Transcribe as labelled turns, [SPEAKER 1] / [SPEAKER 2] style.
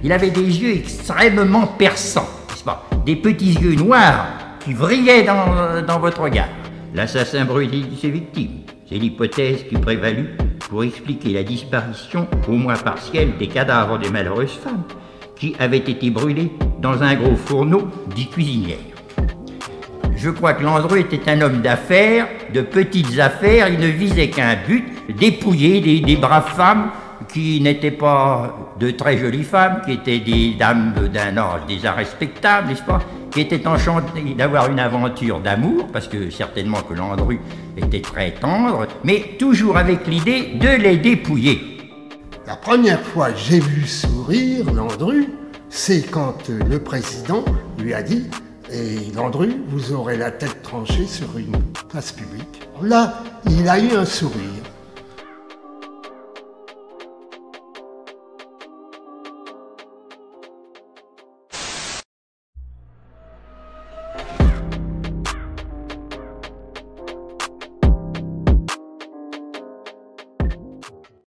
[SPEAKER 1] Il avait des yeux extrêmement perçants, n'est-ce pas? Des petits yeux noirs qui brillaient dans votre regard. L'assassin brûlait ses victimes. C'est l'hypothèse qui prévalut pour expliquer la disparition, au moins partielle, des cadavres des malheureuses femmes qui avaient été brûlées dans un gros fourneau dit cuisinière. Je crois que Landru était un homme d'affaires, de petites affaires. Il ne visait qu'un but, dépouiller des braves femmes qui n'étaient pas de très jolies femmes, qui étaient des dames d'un âge déjà respectable, n'est-ce pas, qui étaient enchantées d'avoir une aventure d'amour, parce que certainement que Landru était très tendre, mais toujours avec l'idée de les dépouiller.
[SPEAKER 2] La première fois que j'ai vu sourire Landru, c'est quand le président lui a dit « Et Landru, vous aurez la tête tranchée sur une place publique ». Là, il a eu un sourire.